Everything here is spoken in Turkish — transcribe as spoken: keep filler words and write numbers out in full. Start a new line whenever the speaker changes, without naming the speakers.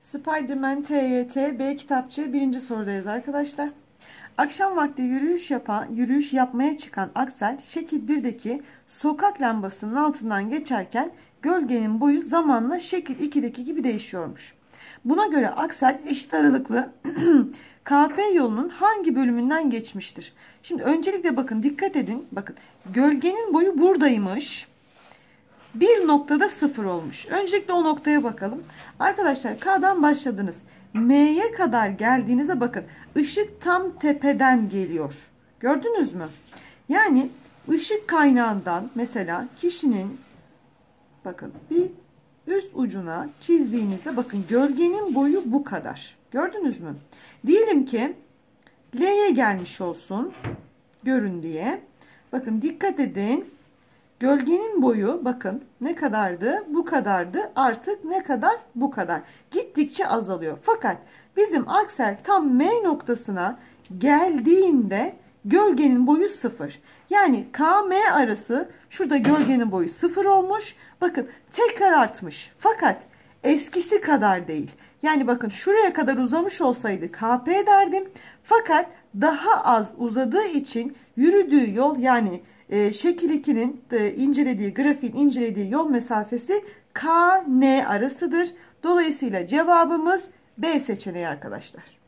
Spiderman T Y T B kitapçı birinci sorudayız arkadaşlar. Akşam vakti yürüyüş yapan, yürüyüş yapmaya çıkan Aksel, şekil birdeki sokak lambasının altından geçerken gölgenin boyu zamanla şekil ikideki gibi değişiyormuş. Buna göre Aksel eşit aralıklı K P yolunun hangi bölümünden geçmiştir? Şimdi öncelikle bakın, dikkat edin. Bakın, gölgenin boyu buradaymış. Bir noktada sıfır olmuş. Öncelikle o noktaya bakalım. Arkadaşlar K'dan başladınız. M'ye kadar geldiğinizde bakın, ışık tam tepeden geliyor. Gördünüz mü? Yani ışık kaynağından mesela kişinin bakın bir üst ucuna çizdiğinizde bakın gölgenin boyu bu kadar. Gördünüz mü? Diyelim ki L'ye gelmiş olsun görün diye. Bakın dikkat edin. Gölgenin boyu bakın ne kadardı? Bu kadardı. Artık ne kadar? Bu kadar. Gittikçe azalıyor. Fakat bizim Aksel tam M noktasına geldiğinde gölgenin boyu sıfır. Yani K M arası şurada gölgenin boyu sıfır olmuş. Bakın tekrar artmış. Fakat eskisi kadar değil. Yani bakın şuraya kadar uzamış olsaydı K P derdim. Fakat daha az uzadığı için yürüdüğü yol, yani e, şekil ikinin e, incelediği grafiğin incelediği yol mesafesi K N arasıdır. Dolayısıyla cevabımız B seçeneği arkadaşlar.